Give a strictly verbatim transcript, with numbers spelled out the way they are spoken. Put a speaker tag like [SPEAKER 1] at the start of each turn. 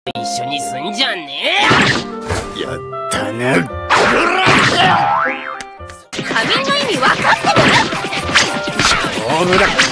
[SPEAKER 1] 一緒にすんじゃねえ。
[SPEAKER 2] やったな。
[SPEAKER 3] 仮面の意味分かってる？
[SPEAKER 2] 勝負だ。